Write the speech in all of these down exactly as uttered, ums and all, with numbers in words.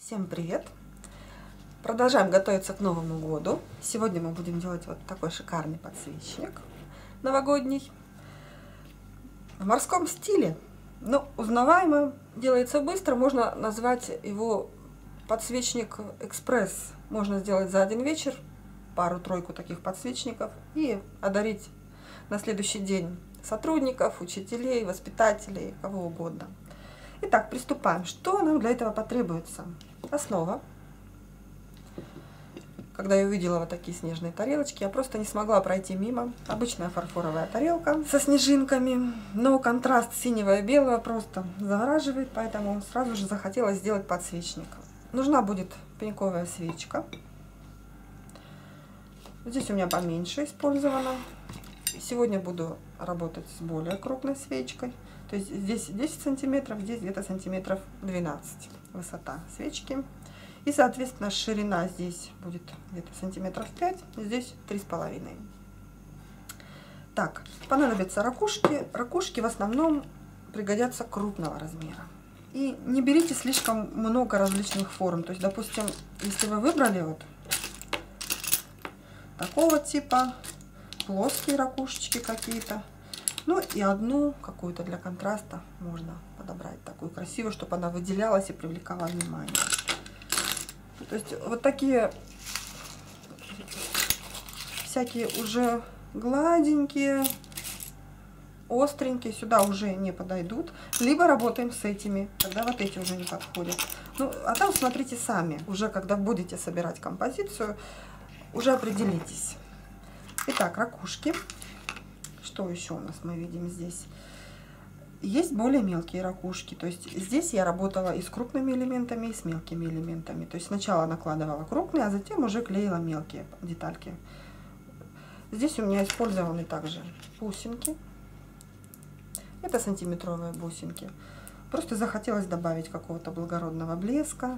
Всем привет! Продолжаем готовиться к Новому году. Сегодня мы будем делать вот такой шикарный подсвечник новогодний в морском стиле. Но узнаваемо, делается быстро, можно назвать его подсвечник экспресс. Можно сделать за один вечер пару-тройку таких подсвечников и одарить на следующий день сотрудников, учителей, воспитателей, кого угодно. Итак, приступаем. Что нам для этого потребуется? Основа. Когда я увидела вот такие снежные тарелочки, я просто не смогла пройти мимо. Обычная фарфоровая тарелка со снежинками, но контраст синего и белого просто завораживает, поэтому сразу же захотелось сделать подсвечник. Нужна будет пеньковая свечка. Здесь у меня поменьше использовано. Сегодня буду работать с более крупной свечкой. То есть здесь десять сантиметров, здесь где-то сантиметров двенадцать высота свечки. И, соответственно, ширина здесь будет где-то сантиметров пять, здесь три с половиной. Так, понадобятся ракушки. Ракушки в основном пригодятся крупного размера. И не берите слишком много различных форм. То есть, допустим, если вы выбрали вот такого типа, плоские ракушечки какие-то, ну и одну какую-то для контраста можно подобрать, такую красивую, чтобы она выделялась и привлекала внимание. То есть вот такие всякие уже гладенькие, остренькие сюда уже не подойдут. Либо работаем с этими, когда вот эти уже не подходят. Ну, а там смотрите сами, уже когда будете собирать композицию, уже определитесь. Итак, ракушки. Что еще у нас мы видим здесь? Есть более мелкие ракушки. То есть здесь я работала и с крупными элементами, и с мелкими элементами. То есть сначала накладывала крупные, а затем уже клеила мелкие детальки. Здесь у меня использованы также бусинки. Это сантиметровые бусинки. Просто захотелось добавить какого-то благородного блеска.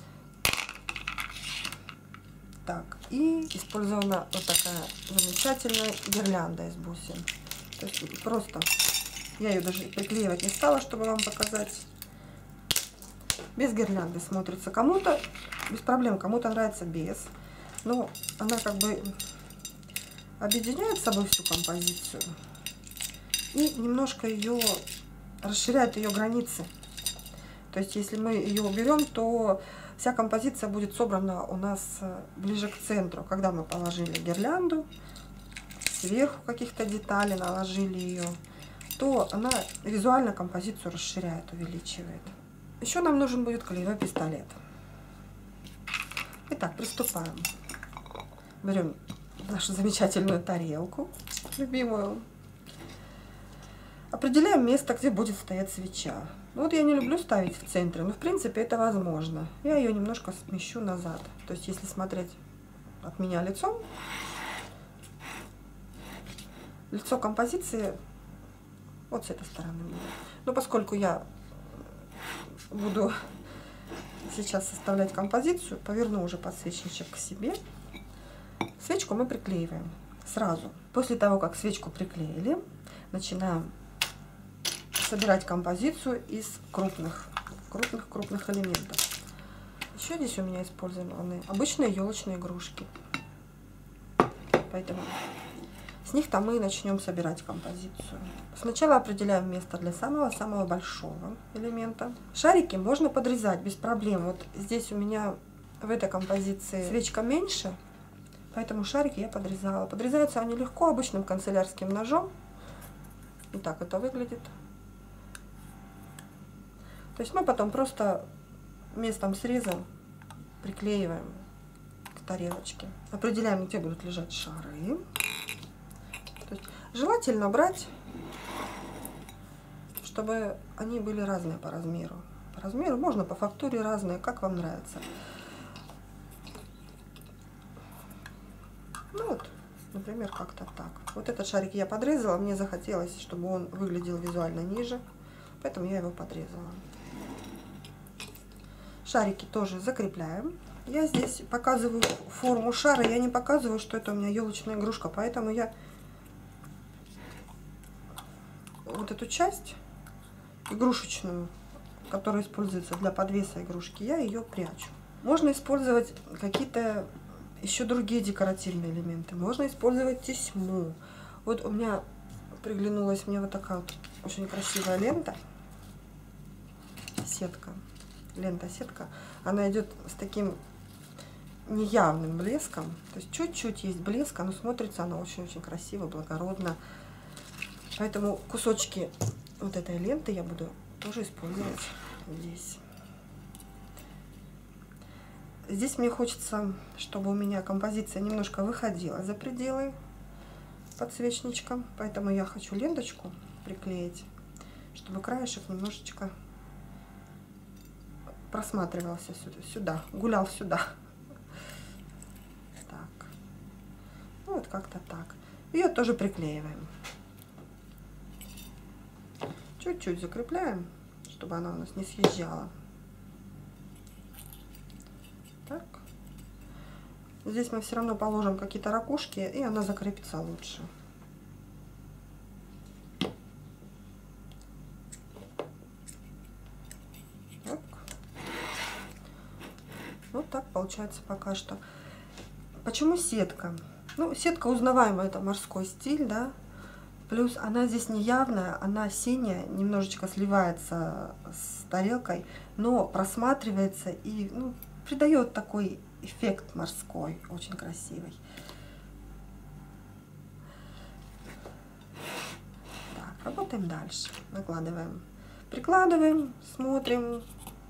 Так, и использована вот такая замечательная гирлянда из бусин. То есть просто я ее даже приклеивать не стала, чтобы вам показать. Без гирлянды смотрится. Кому-то без проблем, кому-то нравится без. Но она как бы объединяет с собой всю композицию и немножко ее расширяет, ее границы. То есть если мы ее уберем, то вся композиция будет собрана у нас ближе к центру. Когда мы положили гирлянду, сверху каких-то деталей наложили ее, то она визуально композицию расширяет, увеличивает. Еще нам нужен будет клеевой пистолет. Итак, приступаем. Берем нашу замечательную тарелку, любимую. Определяем место, где будет стоять свеча. Ну, вот я не люблю ставить в центре, но в принципе это возможно. Я ее немножко смещу назад. То есть если смотреть от меня лицом, лицо композиции вот с этой стороны будет. Но поскольку я буду сейчас составлять композицию, поверну уже подсвечничек к себе. Свечку мы приклеиваем сразу. После того, как свечку приклеили, начинаем собирать композицию из крупных, крупных, крупных элементов. Еще здесь у меня использованы обычные елочные игрушки. Поэтому с них-то мы начнем собирать композицию. Сначала определяем место для самого-самого большого элемента. Шарики можно подрезать без проблем. Вот здесь у меня в этой композиции свечка меньше, поэтому шарики я подрезала. Подрезаются они легко обычным канцелярским ножом. И так это выглядит. То есть мы потом просто местом среза приклеиваем к тарелочке. Определяем, где будут лежать шары. То есть желательно брать, чтобы они были разные по размеру. По размеру можно, по фактуре разные, как вам нравится. Ну вот, например, как-то так. Вот этот шарик я подрезала, мне захотелось, чтобы он выглядел визуально ниже, поэтому я его подрезала. Шарики тоже закрепляем. Я здесь показываю форму шара, я не показываю, что это у меня елочная игрушка, поэтому я вот эту часть игрушечную которая используется для подвеса игрушки, я ее прячу. Можно использовать какие-то еще другие декоративные элементы. Можно использовать тесьму. Вот у меня приглянулась мне вот такая вот очень красивая лента. Сетка. Лента-сетка. Она идет с таким неявным блеском. То есть чуть-чуть есть блеска, но смотрится она очень-очень красиво, благородно. Поэтому кусочки вот этой ленты я буду тоже использовать здесь. Здесь мне хочется, чтобы у меня композиция немножко выходила за пределы подсвечничка. Поэтому я хочу ленточку приклеить, чтобы краешек немножечко просматривался сюда, сюда, гулял сюда. Так. Ну, вот как-то так. Ее тоже приклеиваем. Чуть-чуть закрепляем, чтобы она у нас не съезжала. Так. Здесь мы все равно положим какие-то ракушки, и она закрепится лучше. Так. Вот так получается пока что. Почему сетка? Ну, сетка узнаваемая, это морской стиль, да. Плюс она здесь неявная, она синяя, немножечко сливается с тарелкой, но просматривается и, ну, придает такой эффект морской, очень красивый. Так, работаем дальше. Накладываем, прикладываем, смотрим,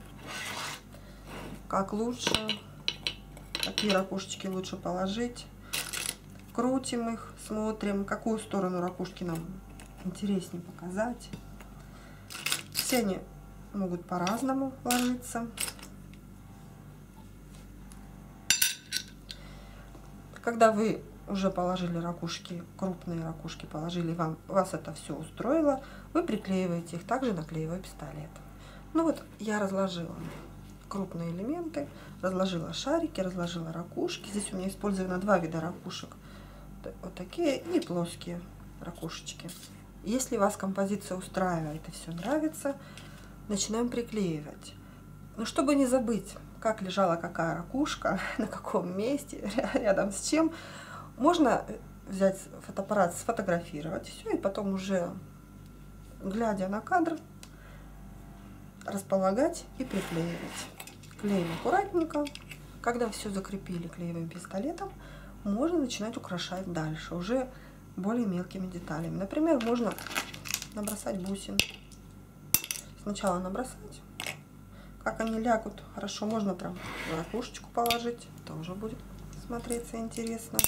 как лучше, какие ракушечки лучше положить. Крутим их, смотрим, какую сторону ракушки нам интереснее показать. Все они могут по-разному ложиться. Когда вы уже положили ракушки, крупные ракушки положили, вам, вас это все устроило, вы приклеиваете их также на клеевой пистолет. Ну вот я разложила крупные элементы, разложила шарики, разложила ракушки. Здесь у меня использовано два вида ракушек. Вот такие и плоские ракушечки. Если вас композиция устраивает и все нравится, начинаем приклеивать. Но чтобы не забыть, как лежала какая ракушка, на каком месте, рядом с чем, можно взять фотоаппарат, сфотографировать все, и потом уже, глядя на кадр, располагать и приклеивать. Клеим аккуратненько. Когда все закрепили клеевым пистолетом, можно начинать украшать дальше, уже более мелкими деталями. Например, можно набросать бусин. Сначала набросать. Как они лягут, хорошо, можно прям ракушечку положить, тоже будет смотреться интересно.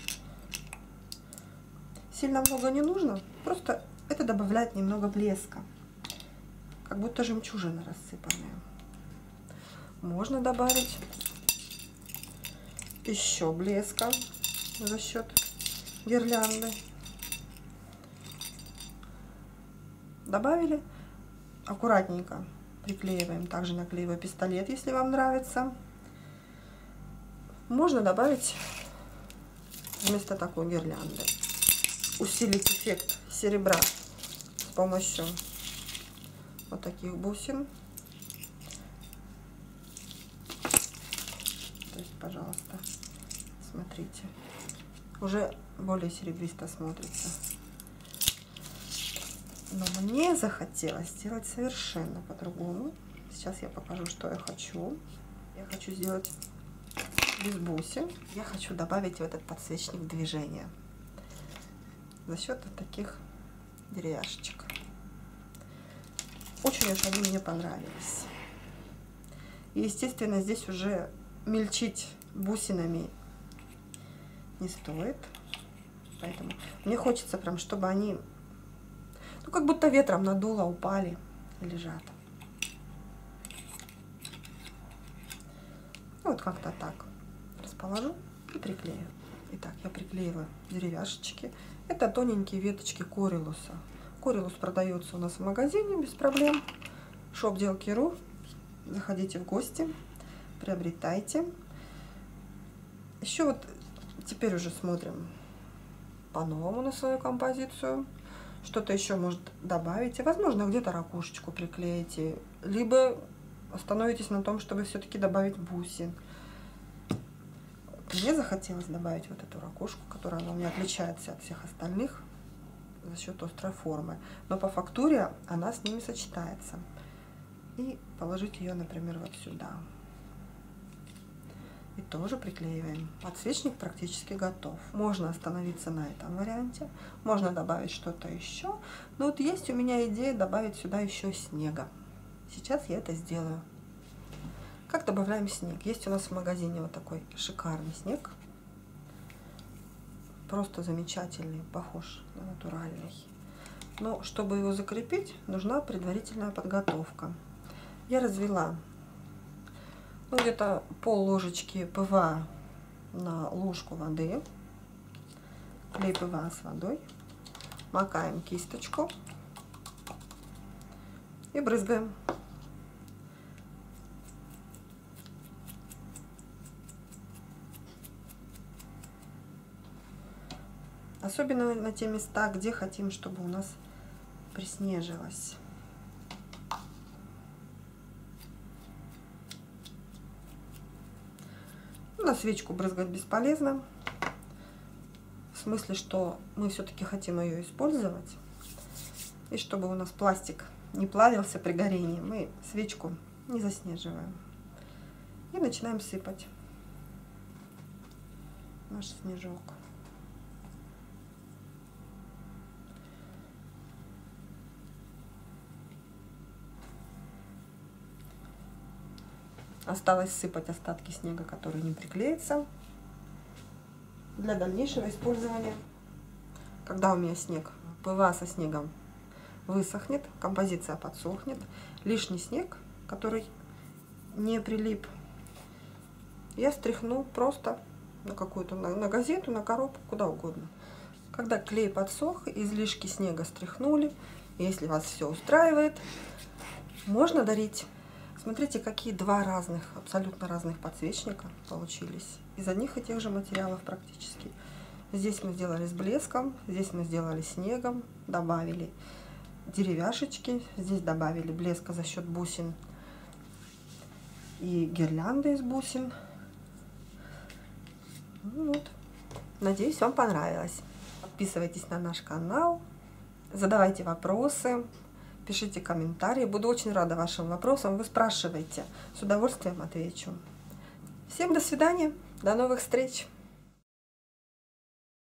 Сильно много не нужно, просто это добавляет немного блеска, как будто жемчужина рассыпанная. Можно добавить еще блеска за счет гирлянды. Добавили, аккуратненько приклеиваем также на клеевой пистолет, если вам нравится. Можно добавить вместо такой гирлянды, усилить эффект серебра с помощью вот таких бусин. То есть, пожалуйста, смотрите, уже более серебристо смотрится. Но мне захотелось сделать совершенно по-другому. Сейчас я покажу, что я хочу. Я хочу сделать без бусин. Я хочу добавить в этот подсвечник движения за счет вот таких деревяшечек. Очень уж они мне понравились. И, естественно, здесь уже мельчить бусинами не стоит. Поэтому мне хочется прям, чтобы они, ну, как будто ветром надуло, упали и лежат. Вот как-то так расположу и приклею. Итак, я приклеила деревяшечки. Это тоненькие веточки корилуса. Корилус продается у нас в магазине без проблем. шоп делки точка ру. Заходите в гости, приобретайте. Еще вот теперь уже смотрим по-новому на свою композицию. что-то еще может добавите. Возможно, где-то ракушечку приклеите. Либо остановитесь на том, чтобы все-таки добавить бусин. Мне захотелось добавить вот эту ракушку, которая у меня отличается от всех остальных за счет острой формы. Но по фактуре она с ними сочетается. И положить ее, например, вот сюда. И тоже приклеиваем. Подсвечник практически готов. Можно остановиться на этом варианте. Можно добавить что-то еще. Но вот есть у меня идея добавить сюда еще снега. Сейчас я это сделаю. Как добавляем снег? Есть у нас в магазине вот такой шикарный снег. Просто замечательный, похож на натуральный. Но чтобы его закрепить, нужна предварительная подготовка. Я развела ну, где-то пол ложечки ПВА на ложку воды. Клей ПВА с водой. Макаем кисточку и брызгаем. Особенно на те места, где хотим, чтобы у нас приснежилось. На свечку брызгать бесполезно. В смысле, что мы все-таки хотим ее использовать. И чтобы у нас пластик не плавился при горении, мы свечку не заснеживаем. И начинаем сыпать наш снежок. Осталось сыпать остатки снега, который не приклеится, для дальнейшего использования. Когда у меня снег, ПВА со снегом высохнет, композиция подсохнет, лишний снег, который не прилип, я стряхну просто на какую-то, на, на газету, на коробку, куда угодно. Когда клей подсох, излишки снега стряхнули, если вас все устраивает, можно дарить. Смотрите, какие два разных, абсолютно разных подсвечника получились. Из одних и тех же материалов практически. Здесь мы сделали с блеском, здесь мы сделали снегом, добавили деревяшечки, здесь добавили блеска за счет бусин и гирлянды из бусин. Ну вот. Надеюсь, вам понравилось. Подписывайтесь на наш канал, задавайте вопросы. Пишите комментарии. Буду очень рада вашим вопросам. Вы спрашивайте. С удовольствием отвечу. Всем до свидания. До новых встреч.